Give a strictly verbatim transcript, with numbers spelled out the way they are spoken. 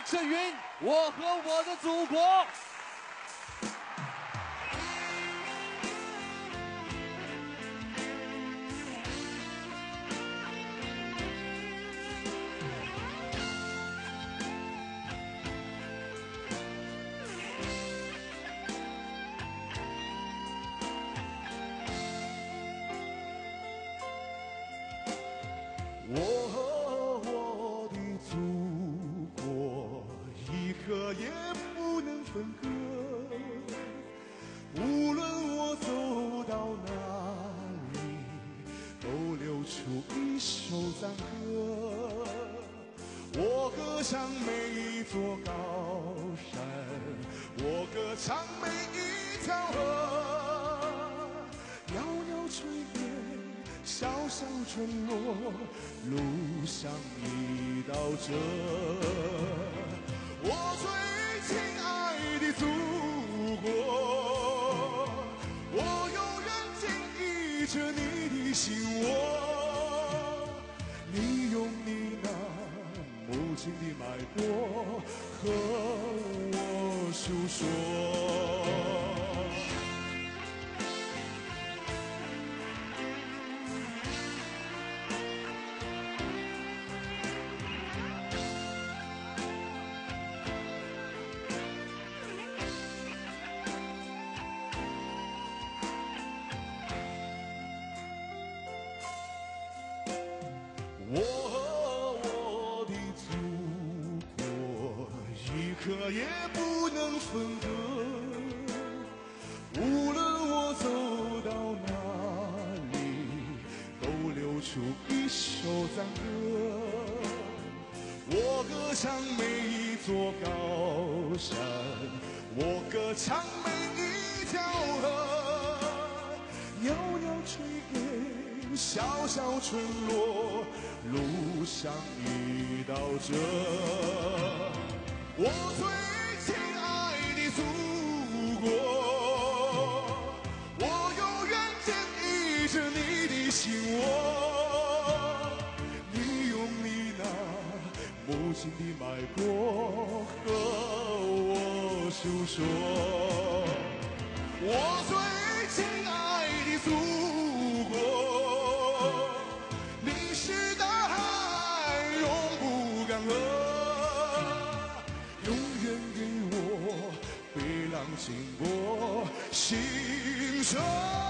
郑云，我和我的祖国。 我和我的祖国一刻也不能分割，无论我走到哪里，都流出一首赞歌。我歌唱每一座高山，我歌唱每一条河，袅袅炊烟，小小村落，路上一道辙。我最亲爱的祖国，我永远紧依着你的心窝，你用你那母亲的脉搏和我诉说。我和我的祖国一刻也不能分割，无论我走到哪里，都流出一首赞歌。我歌唱每一座高山，我歌唱每一条河，袅袅炊烟，小小村落，路上一道辙。我最亲爱的祖国，我永远紧依着你的心窝，你用你那母亲的脉搏和我诉说。我最亲爱的祖国，历史大海永不干涸，永远给我北浪清波心声。